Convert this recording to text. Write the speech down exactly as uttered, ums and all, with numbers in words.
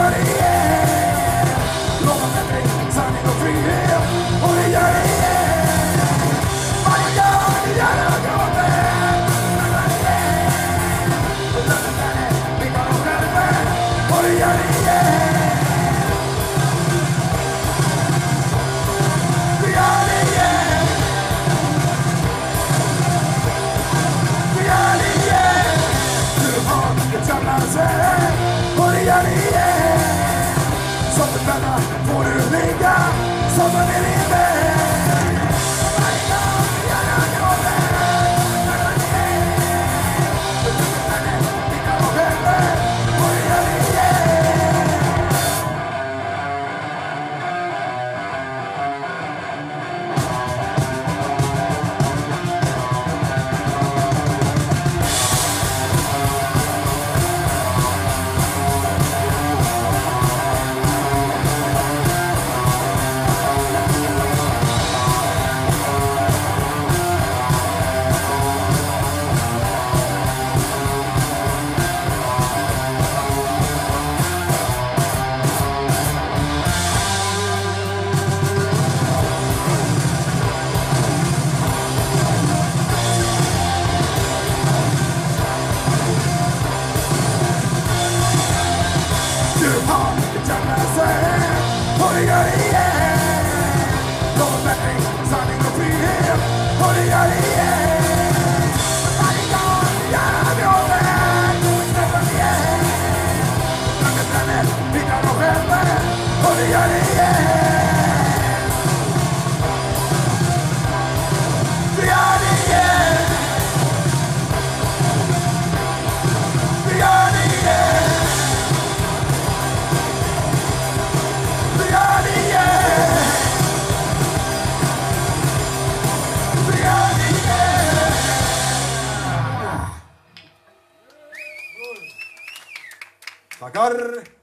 gör det igen. Lova bättring, sanning och frihet. Och det gör det igen. Vad jag gör, det gör det och gråter. Och det gör det igen. Och löser henne, blickar och skärper. Och det gör det igen. Vi gör det igen. Vi gör det igen. Du har ett gamla Sverige. Och det gör det igen. Som en vänner får du ligga. Som en är din vän. Varje dag vi gör det och gråter. Och det gör det igen. Du löser henne, blickar och skärper. Och det gör det igen. Du har ett jävla Sverige. Och det gör det igen. Lov och bättring, sanning och frihet. Och det gör det igen. Varje gång vi gör det och gråter. Och släpper igen. Löser henne, blickar och skärper. Och det gör det igen. Vi gör det igen. Vi gör det igen. Vi gör det igen. Vi gör det igen. Tackar.